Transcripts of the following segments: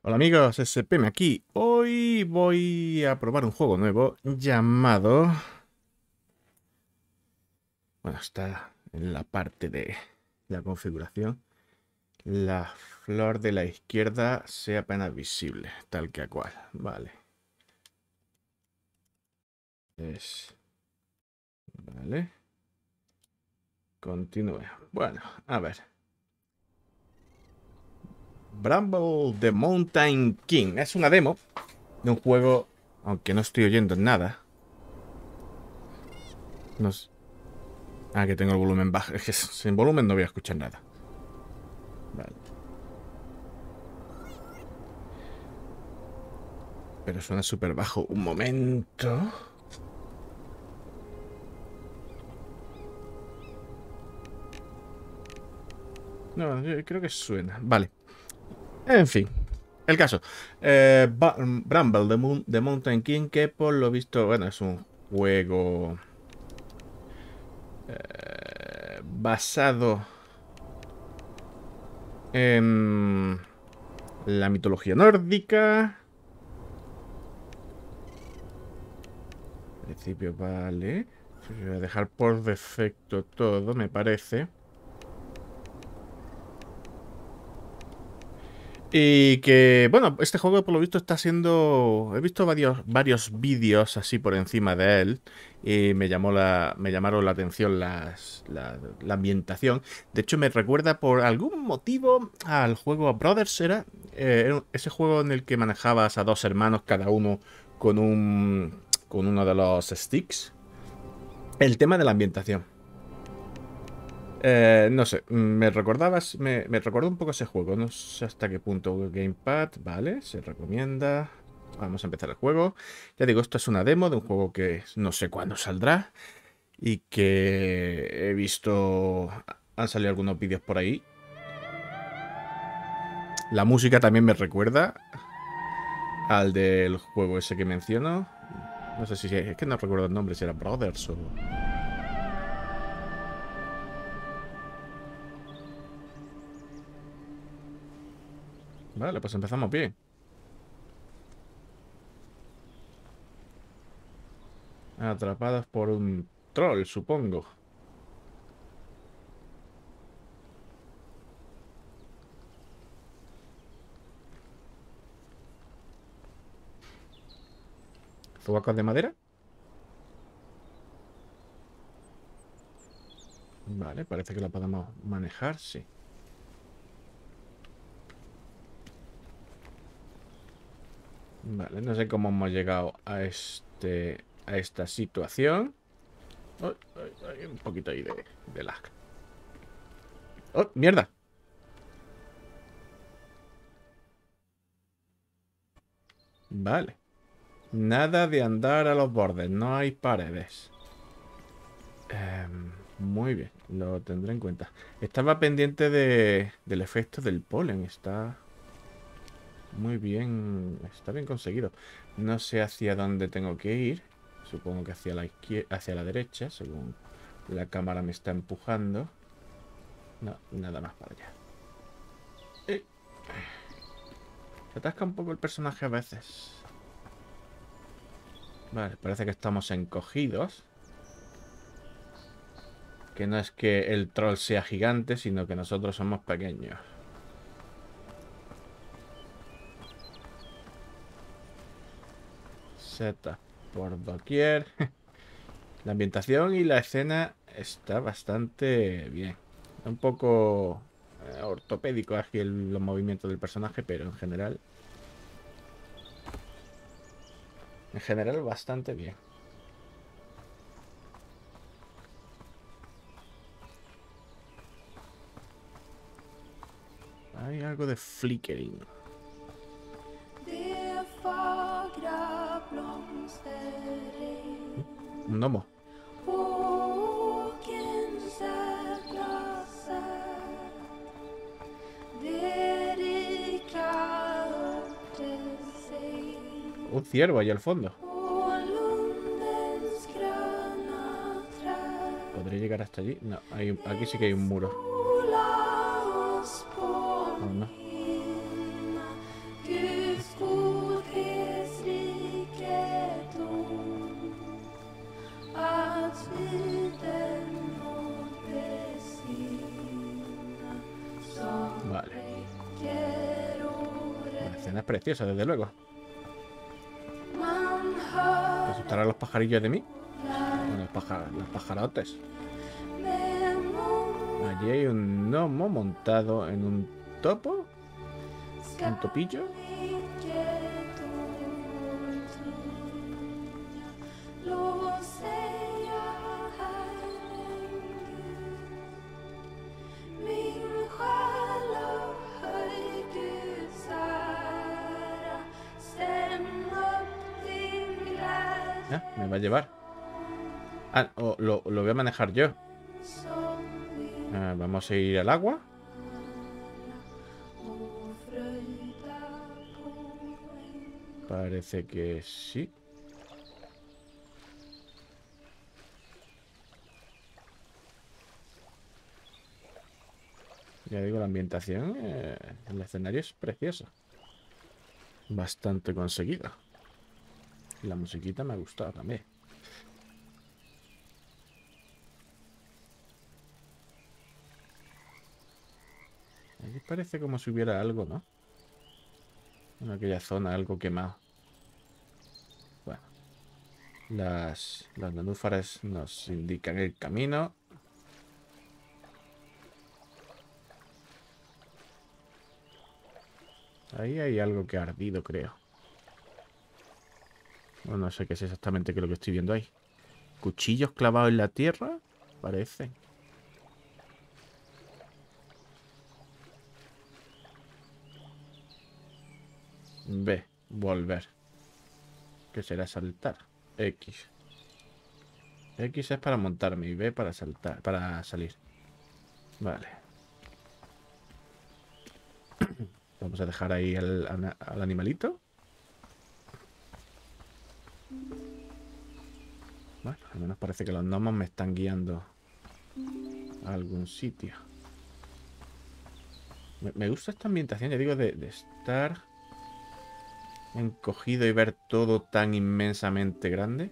Hola amigos, SPM aquí. Hoy voy a probar un juego nuevo llamado... Bueno, está en la parte de la configuración. La flor de la izquierda sea apenas visible, tal que cual. Vale. Vale. Continúe. Bueno, a ver. Bramble the Mountain King. Es una demo de un juego, aunque no estoy oyendo nada. No sé. Ah, que tengo el volumen bajo. Es que sin volumen no voy a escuchar nada. Vale. Pero suena súper bajo. Un momento. No, yo creo que suena. Vale. En fin. El caso. Bramble, The Mountain King, que por lo visto, bueno, es un juego basado en la mitología nórdica. Al principio, vale. Voy a dejar por defecto todo, me parece. Y que, bueno, este juego por lo visto está siendo... He visto varios vídeos así por encima de él y me llamaron la atención la ambientación. De hecho, me recuerda por algún motivo al juego Brothers, era ese juego en el que manejabas a dos hermanos, cada uno con uno de los sticks. El tema de la ambientación. No sé, me recordó un poco ese juego. No sé hasta qué punto Gamepad, vale, se recomienda. Vamos a empezar el juego. Ya digo, esto es una demo de un juego que no sé cuándo saldrá y que he visto. Han salido algunos vídeos por ahí. La música también me recuerda al del juego ese que menciono. No sé si es que no recuerdo el nombre, si era Brothers o. Vale, pues empezamos bien. Atrapados por un troll, supongo. ¿Zubacos de madera? Vale, parece que la podemos manejar, sí. Vale, no sé cómo hemos llegado a esta situación. Oh, hay un poquito ahí de lag. ¡Oh, mierda! Vale. Nada de andar a los bordes, no hay paredes. Muy bien, lo tendré en cuenta. Estaba pendiente del efecto del polen, está muy bien, está bien conseguido. No sé hacia dónde tengo que ir. Supongo que hacia la izquierda, hacia la derecha, según la cámara me está empujando. No, nada más para allá. Eh, Se atasca un poco el personaje a veces. Vale, parece que estamos encogidos. Que no es que el troll sea gigante, sino que nosotros somos pequeños. Setas por doquier. La ambientación y la escena está bastante bien. Un poco ortopédico aquí los movimientos del personaje, pero en general bastante bien. Hay algo de flickering. Un gnomo. Un ciervo ahí al fondo. ¿Podré llegar hasta allí? No, aquí sí que hay un muro. Oh, no. escena es preciosa, desde luego. ¿Te asustarán los pajarillos de mí? Bueno, los pajarotes. Allí hay un gnomo montado en un topo. ¿Un topillo? Ah, me va a llevar. Ah, lo voy a manejar yo. Vamos a ir al agua. Parece que sí. Ya digo, la ambientación, el escenario es precioso. Bastante conseguido. Y la musiquita me ha gustado también. Aquí parece como si hubiera algo, ¿no? En aquella zona, algo quemado. Bueno. Las nenúfares nos indican el camino. Ahí hay algo que ha ardido, creo. Bueno, no sé qué es exactamente qué es lo que estoy viendo ahí. ¿Cuchillos clavados en la tierra? Parece. B. Volver. ¿Qué será saltar? X. X es para montarme y B para saltar, para salir. Vale. Vamos a dejar ahí al animalito. Bueno, al menos parece que los gnomos me están guiando a algún sitio. Me gusta esta ambientación, ya digo, de estar encogido y ver todo tan inmensamente grande.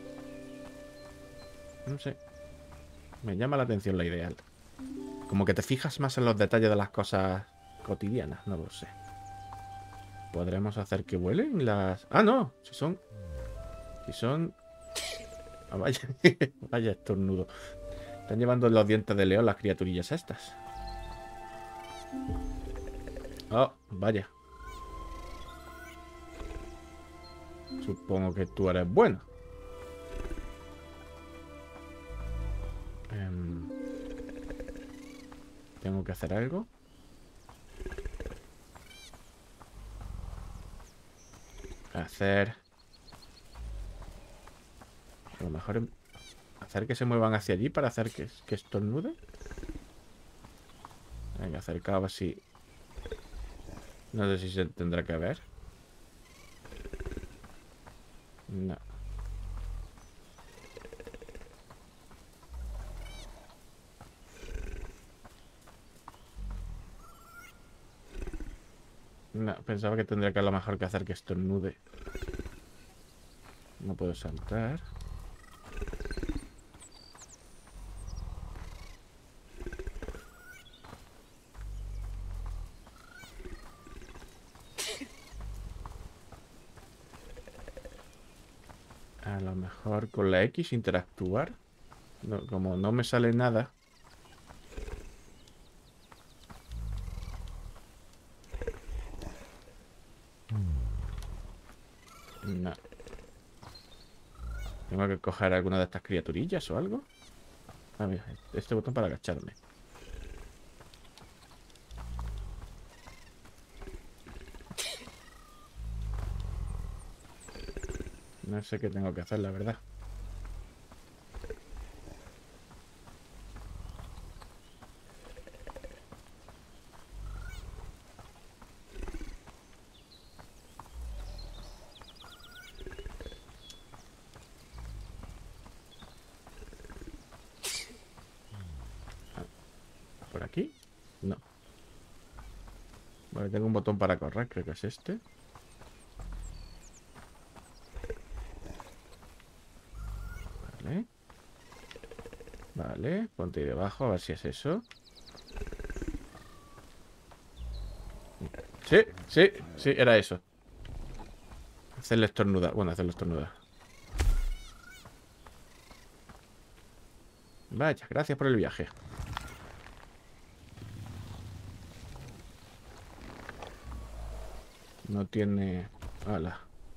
No sé. Me llama la atención la idea. Como que te fijas más en los detalles de las cosas cotidianas, no lo sé. ¿Podremos hacer que vuelen las...? ¡Ah, no! Si son... Ah, vaya. Vaya estornudo. Están llevando los dientes de león las criaturillas estas. Oh, vaya. Supongo que tú eres bueno. ¿Tengo que hacer algo? Hacer... A lo mejor... Hacer que se muevan hacia allí para hacer que estornude. Venga, acercado así. No sé si se tendrá que ver. No. No, pensaba que tendría que a lo mejor que hacer que estornude. No puedo saltar. A lo mejor con la X interactuar. No, como no me sale nada. No. Tengo que coger alguna de estas criaturillas o algo. Ah, mira, este botón para agacharme. No sé qué tengo que hacer, la verdad. ¿Por aquí? No. Vale, tengo un botón para correr, creo que es este. Vale. Vale, ponte ahí debajo, a ver si es eso. Sí, sí, sí, era eso. Hacerle estornudar. Bueno, hacerle estornudar. Vaya, gracias por el viaje. No tiene... Hala.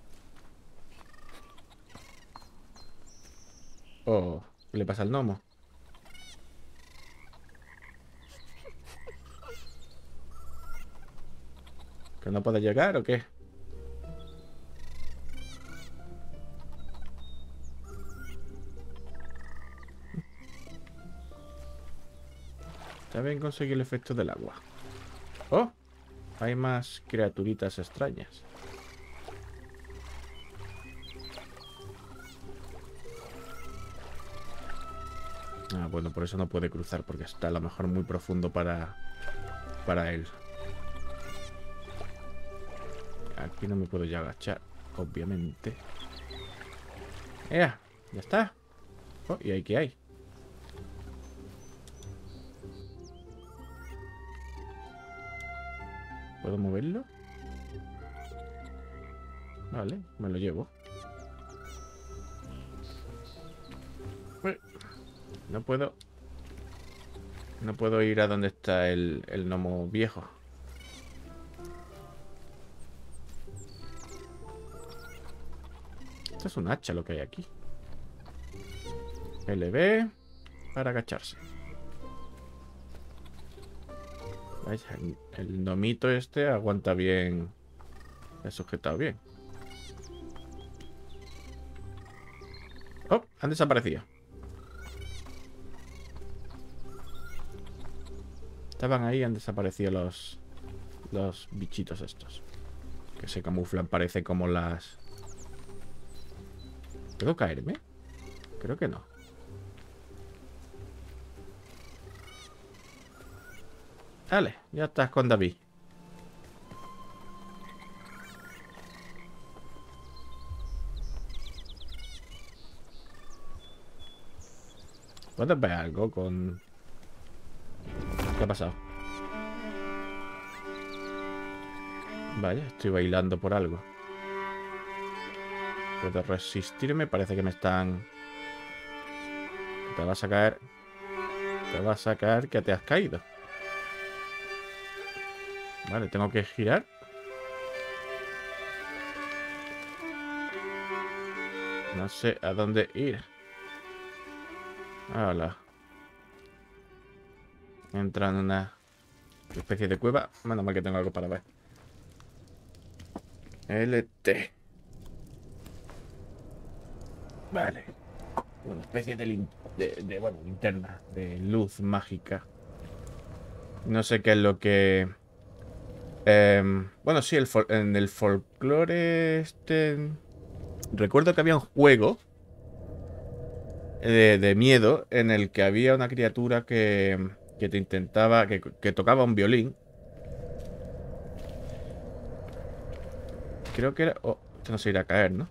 Oh, ¿qué le pasa al gnomo? ¿Que no puede llegar o qué? Está bien conseguir el efecto del agua. Oh, hay más criaturitas extrañas. Ah, bueno, por eso no puede cruzar, porque está a lo mejor muy profundo para él. Aquí no me puedo ya agachar, obviamente. ¡Ea! Ya está. Oh, ¿y ahí qué hay? ¿Puedo moverlo? Vale, me lo llevo. No puedo... No puedo ir a donde está el gnomo viejo. Esto es un hacha lo que hay aquí. LB para agacharse. Vaya, el gnomito este aguanta bien. Se ha sujetado bien. Oh, han desaparecido. Estaban ahí y han desaparecido los bichitos estos. Que se camuflan, parece como las... ¿Puedo caerme? Creo que no. Vale, ya estás con David. ¿Puedes ver algo con...? ¿Qué ha pasado? Vaya, estoy bailando por algo. Puedo resistirme, parece que me están... Te vas a caer. Te vas a caer que te has caído. Vale, tengo que girar. No sé a dónde ir. Hola. Entra en una especie de cueva. Menos mal que tengo algo para ver. LT. Vale. Una especie de bueno, linterna. De luz mágica. No sé qué es lo que... bueno, sí, en el folclore este... Recuerdo que había un juego de miedo en el que había una criatura que te intentaba... Que tocaba un violín. Creo que era... Oh, esto no se irá a caer, ¿no?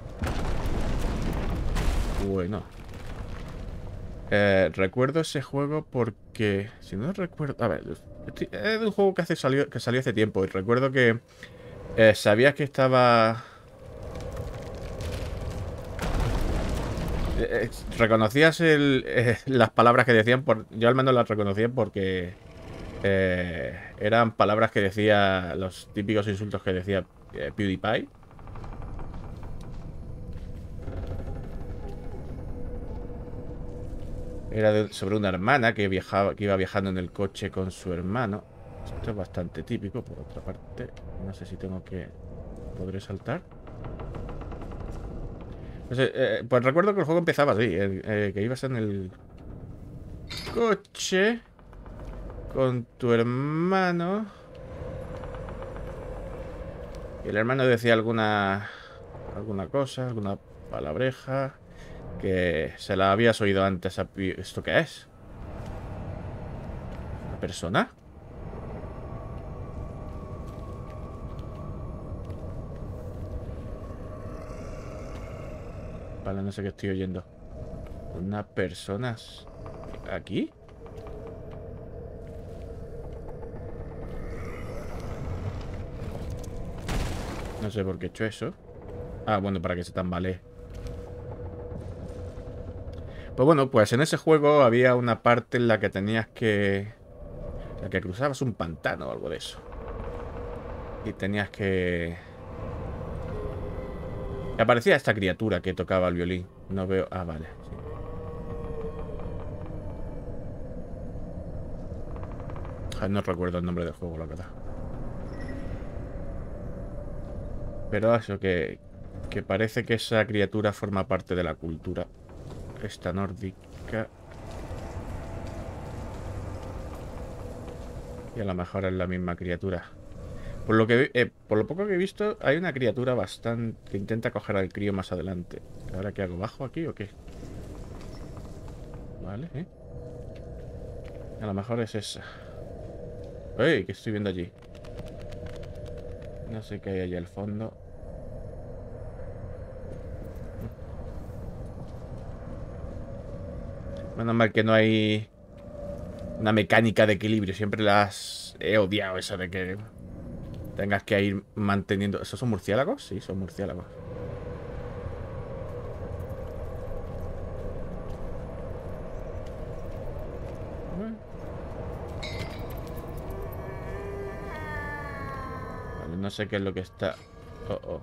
Bueno. Recuerdo ese juego porque... Si no recuerdo... A ver, es de un juego que salió hace tiempo. Y recuerdo que... sabías que estaba... reconocías las palabras que decían. Yo al menos las reconocía porque... eran palabras que decía... Los típicos insultos que decía PewDiePie. Era sobre una hermana que iba viajando en el coche con su hermano. Esto es bastante típico, por otra parte. No sé si tengo que... ¿Podré saltar? No sé, pues recuerdo que el juego empezaba así, que ibas en el coche con tu hermano. Y el hermano decía alguna cosa, alguna palabreja que se la habías oído antes. ¿Esto qué es? ¿Una persona? Vale, no sé qué estoy oyendo. ¿Una persona aquí? No sé por qué he hecho eso. Ah, bueno, para que se tambalee. Pues bueno, pues en ese juego había una parte en la que tenías que... En la que cruzabas un pantano o algo de eso. Y tenías que... Y aparecía esta criatura que tocaba el violín. No veo... Ah, vale. Sí. Ah, no recuerdo el nombre del juego, la verdad. Pero eso, que parece que esa criatura forma parte de la cultura esta nórdica. Y a lo mejor es la misma criatura. Por lo poco que he visto, hay una criatura bastante... que intenta coger al crío más adelante. ¿Ahora qué hago? ¿Bajo aquí o qué? Vale, ¿eh? A lo mejor es esa. ¡Ey! ¿Qué estoy viendo allí? No sé qué hay allá al fondo. Menos mal que no hay una mecánica de equilibrio. Siempre las he odiado, eso de que tengas que ir manteniendo... ¿Esos son murciélagos? Sí, son murciélagos. Vale, no sé qué es lo que está... Oh, oh.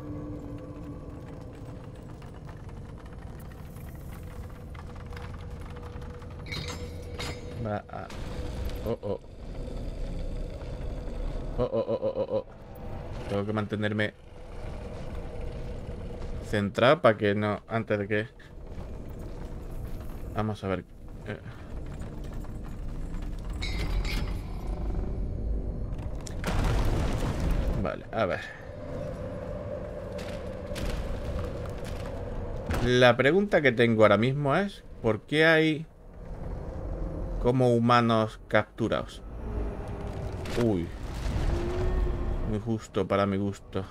Va a... Oh, oh. Oh, oh, oh, oh, oh, oh. Tengo que mantenerme centrado para que no... Antes de que... Vamos a ver. Eh. Vale, a ver. La pregunta que tengo ahora mismo es... ¿Por qué hay como humanos capturados? Uy. Muy justo para mi gusto.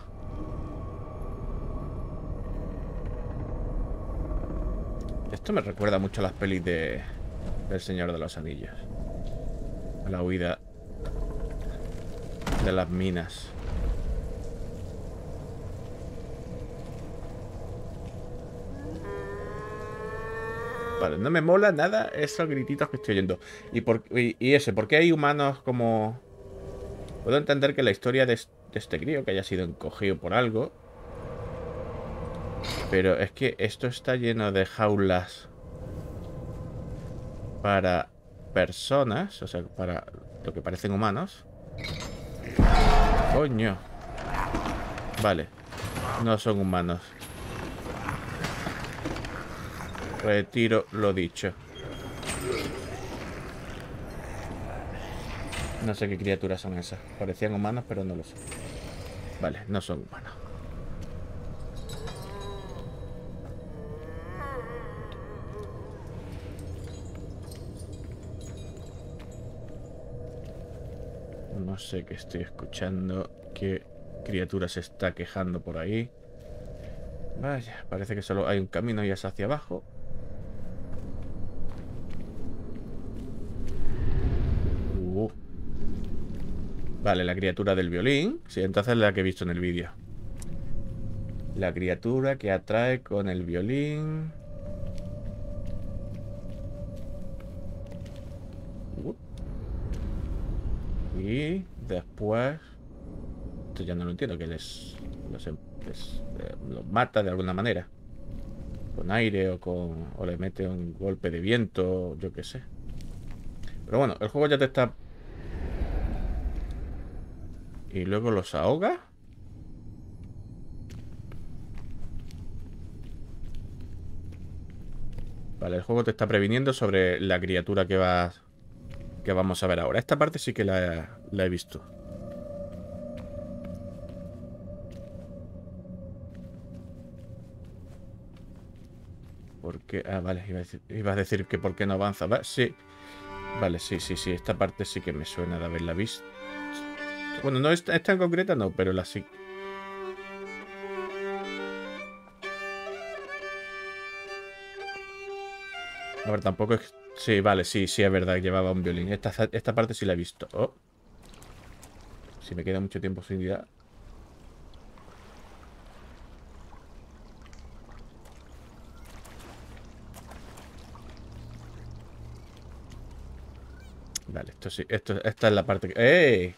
Esto me recuerda mucho a las pelis del Señor de los Anillos. A la huida de las minas. Vale, no me mola nada esos grititos que estoy oyendo. ¿Por qué hay humanos como...? Puedo entender que la historia de este crío, que haya sido encogido por algo. Pero es que esto está lleno de jaulas para personas, o sea, para lo que parecen humanos. Coño. Vale, no son humanos. Retiro lo dicho. No sé qué criaturas son esas. Parecían humanos, pero no lo son. Vale, no son humanos. No sé qué estoy escuchando. ¿Qué criatura se está quejando por ahí? Vaya, parece que solo hay un camino y es hacia abajo. Vale, la criatura del violín. Sí, entonces la que he visto en el vídeo. La criatura que atrae con el violín. Y después... Esto ya no lo entiendo, que los mata de alguna manera. Con aire o con... O le mete un golpe de viento, yo qué sé. Pero bueno, el juego ya te está... Y luego los ahoga. Vale, el juego te está previniendo sobre la criatura que vamos a ver ahora. Esta parte sí que la he visto. Porque... Ah, vale, iba a decir que por qué no avanza. Sí. Vale, sí. Esta parte sí que me suena de haberla visto. Bueno, no esta en concreta, no, pero la sí. A ver, tampoco es... Sí, vale, sí, es verdad, llevaba un violín. Esta parte sí la he visto. Oh. Si me queda mucho tiempo sin ir. Vale, esto sí. Esta es la parte que... ¡Eh!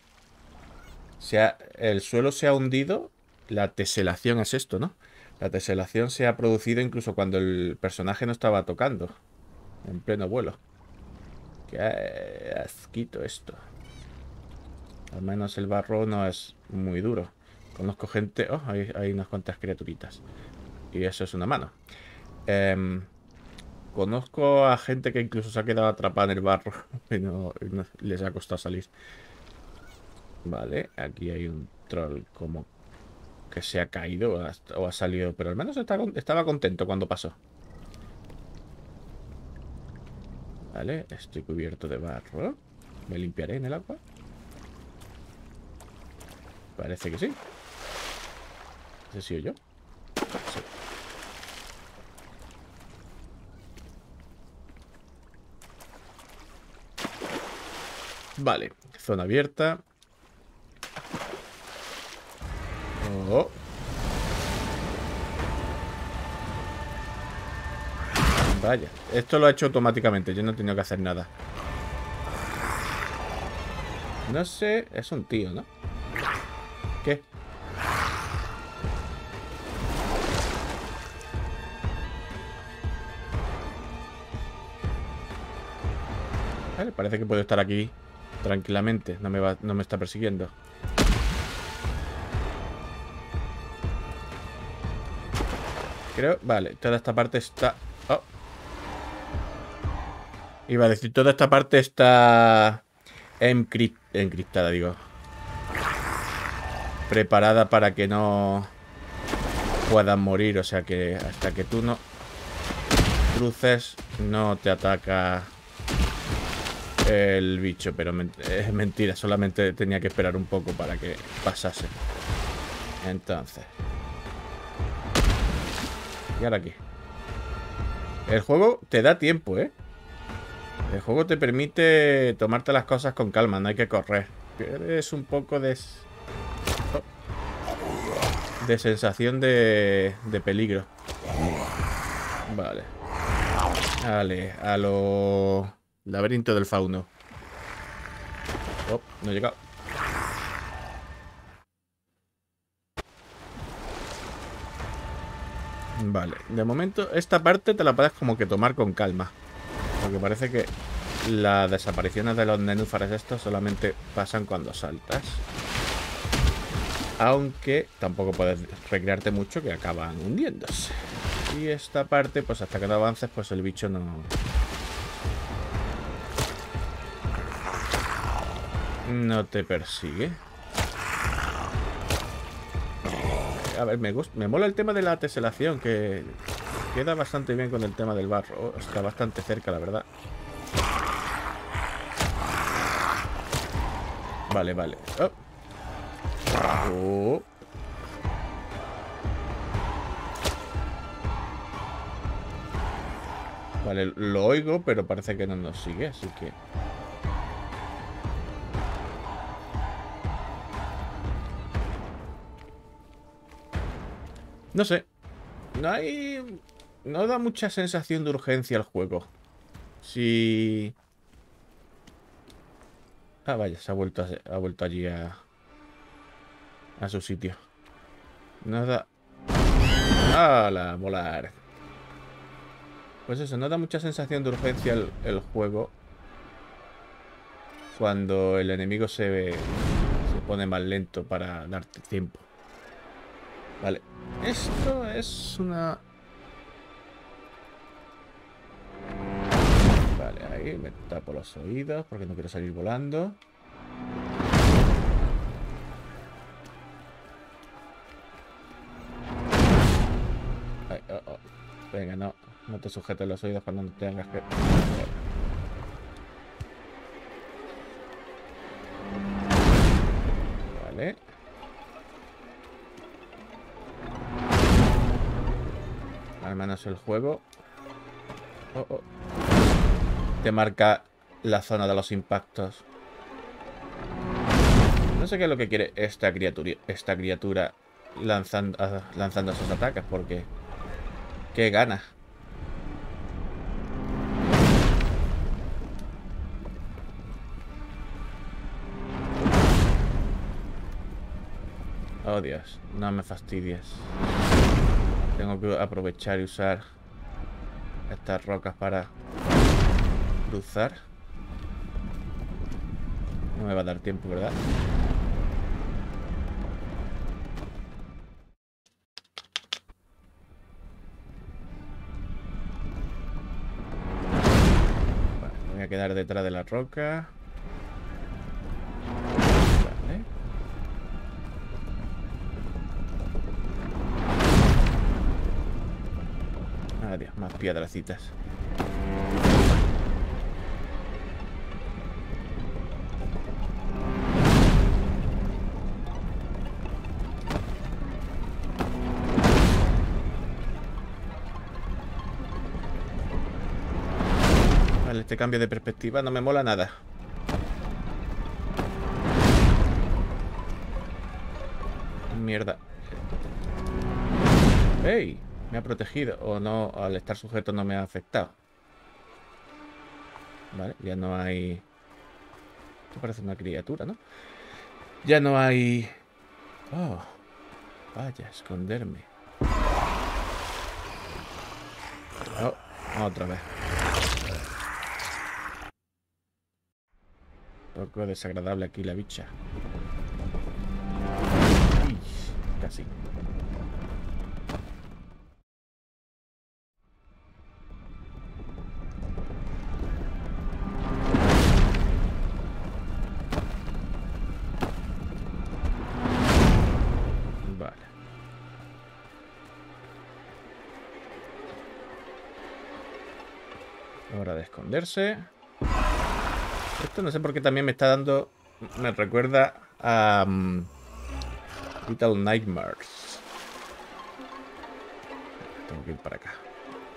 El suelo se ha hundido. La teselación es esto, ¿no? La teselación se ha producido incluso cuando el personaje no estaba tocando. En pleno vuelo. Qué asquito esto. Al menos el barro no es muy duro. Conozco gente... Oh, hay unas cuantas criaturitas. Y eso es una mano. Conozco a gente que incluso se ha quedado atrapada en el barro. Y no les ha costado salir. Vale, aquí hay un troll como que se ha caído o ha salido. Pero al menos estaba contento cuando pasó. Vale, estoy cubierto de barro. ¿Me limpiaré en el agua? Parece que sí. ¿Ese sí o yo? Sí. Vale, zona abierta. Oh. Vaya, esto lo ha hecho automáticamente. Yo no he tenido que hacer nada. No sé, es un tío, ¿no? ¿Qué? Vale, parece que puedo estar aquí tranquilamente. No me está persiguiendo. Creo... Vale, toda esta parte está... Oh. Iba a decir, toda esta parte está encriptada, digo. Preparada para que no puedan morir. O sea que hasta que tú no cruces, no te ataca el bicho. Pero es mentira, solamente tenía que esperar un poco para que pasase. Entonces... Y ahora aquí. El juego te da tiempo, ¿eh? El juego te permite tomarte las cosas con calma, no hay que correr. Es un poco de sensación de peligro. Vale. Vale, a lo... Laberinto del fauno. Oh, no he llegado. Vale, de momento esta parte te la puedes como que tomar con calma. Porque parece que las desapariciones de los nenúfares estos solamente pasan cuando saltas. Aunque tampoco puedes recrearte mucho, que acaban hundiéndose. Y esta parte, pues hasta que no avances, pues el bicho no te persigue. A ver, me mola el tema de la teselación, que queda bastante bien con el tema del barro. Oh, está bastante cerca, la verdad. Vale, vale. Oh. Oh. Vale, lo oigo, pero parece que no nos sigue, así que... No sé. No da mucha sensación de urgencia el juego. Si... Ah, vaya, ha vuelto allí a su sitio. No da... ¡Hala! Volar. Pues eso, no da mucha sensación de urgencia el juego cuando el enemigo se pone más lento para darte tiempo. Vale. Esto es una... Vale, ahí me tapo los oídos porque no quiero salir volando. Ay, oh, oh. Venga, no te sujetes los oídos cuando no tengas que... Vale. Al menos el juego... Oh, oh. Te marca la zona de los impactos. No sé qué es lo que quiere esta criatura lanzando esos ataques, porque... ¡Qué gana! Oh, Dios. No me fastidies. Tengo que aprovechar y usar estas rocas para cruzar. No me va a dar tiempo, ¿verdad? Vale, me voy a quedar detrás de la roca. Vale. Adiós, más piedracitas. Vale, este cambio de perspectiva no me mola nada. Mierda. ¡Ey! Me ha protegido. O no, al estar sujeto no me ha afectado. Vale, ya no hay... Esto parece una criatura, ¿no? Ya no hay... Oh, vaya, esconderme. Oh, otra vez. Un poco desagradable aquí la bicha. Uy, casi. Vale. Hora de esconderse. Esto no sé por qué también me está dando... Me recuerda a... Little Nightmares. Tengo que ir para acá.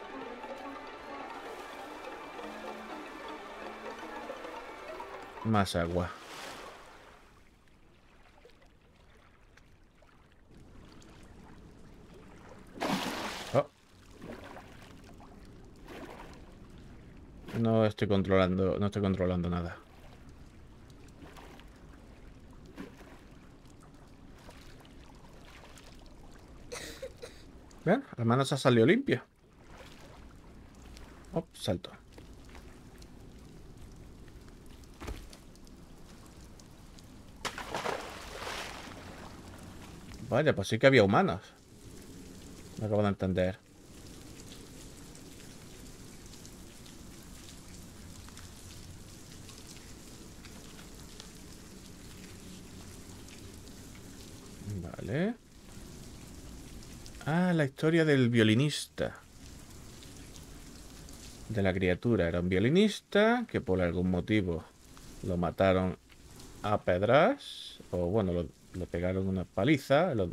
Más agua. Oh. No estoy controlando nada. ¿Ven? La mano se ha salido limpia. Oh, salto. Vaya, pues sí que había humanos. Me acabo de entender. Vale. Ah, la historia del violinista. De la criatura. Era un violinista que por algún motivo lo mataron a pedras. O bueno, le pegaron una paliza. Lo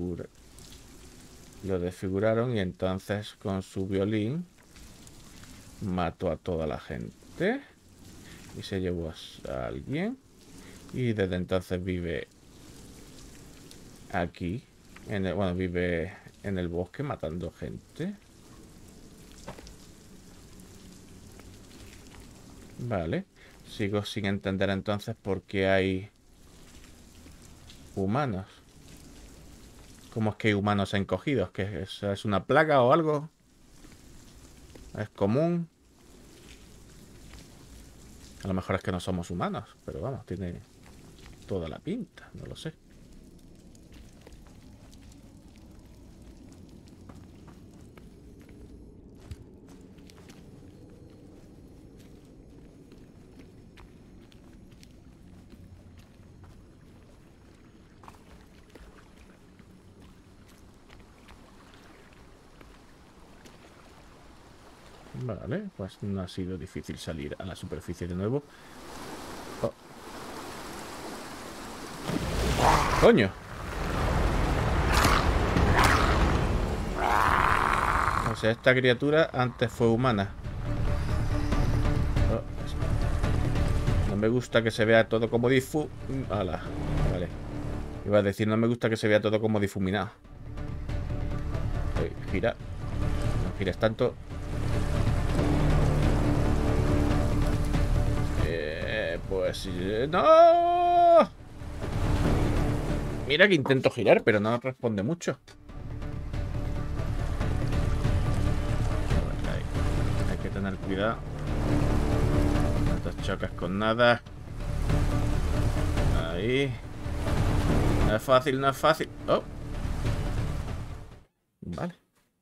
desfiguraron y entonces con su violín mató a toda la gente. Y se llevó a alguien. Y desde entonces vive aquí. Bueno, vive en el bosque matando gente. Vale. Sigo sin entender entonces por qué hay humanos. ¿Cómo es que hay humanos encogidos? ¿Que es una plaga o algo? ¿Es común? A lo mejor es que no somos humanos, pero vamos, tiene toda la pinta, no lo sé. Vale, pues no ha sido difícil salir a la superficie de nuevo. Oh. ¡Coño! O sea, esta criatura antes fue humana. Oh. No me gusta que se vea todo como Ala, vale. Iba a decir, no me gusta que se vea todo como difuminado. Gira. No gires tanto. Pues... ¡No! Mira que intento girar, pero no responde mucho. Hay que tener cuidado. No te chocas con nada. Ahí. No es fácil, no es fácil. Oh. Vale.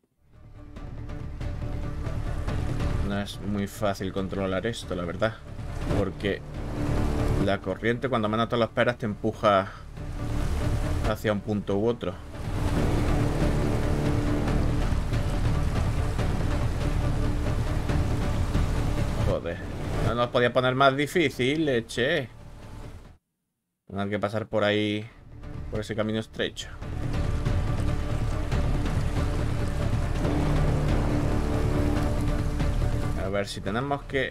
No es muy fácil controlar esto, la verdad. Porque la corriente, cuando menos te lo esperas, te empuja hacia un punto u otro. Joder. No nos podía poner más difícil, che. Tener que pasar por ahí, por ese camino estrecho. A ver si tenemos que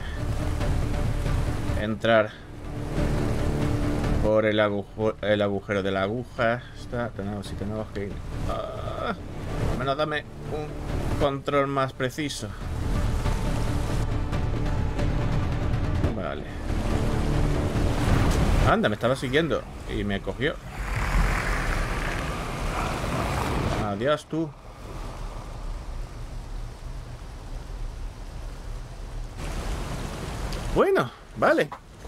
entrar por el agujero de la aguja. Si tenemos que ir. Al menos dame un control más preciso. Vale. Anda, me estaba siguiendo y me cogió. Adiós, tú. Bueno, vale.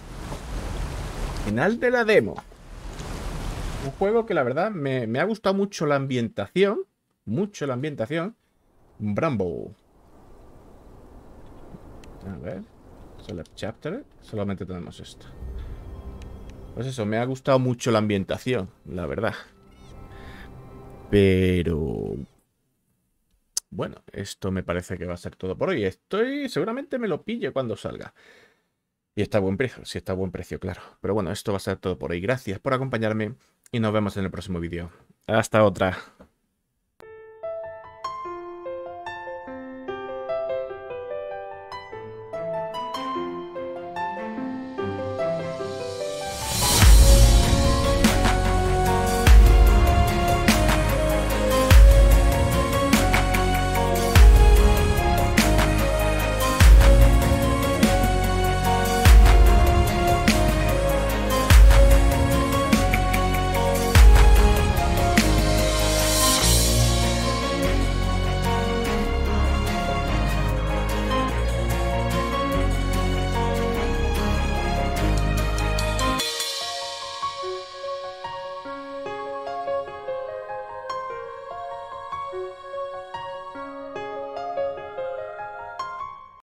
Final de la demo. Un juego que la verdad me ha gustado mucho la ambientación. Mucho la ambientación. Bramble. A ver. Select chapter. Solamente tenemos esto. Pues eso, me ha gustado mucho la ambientación, la verdad. Pero... bueno, esto me parece que va a ser todo por hoy. Seguramente me lo pille cuando salga. Y está a buen precio, sí está a buen precio, claro. Pero bueno, esto va a ser todo por hoy. Gracias por acompañarme y nos vemos en el próximo vídeo. Hasta otra.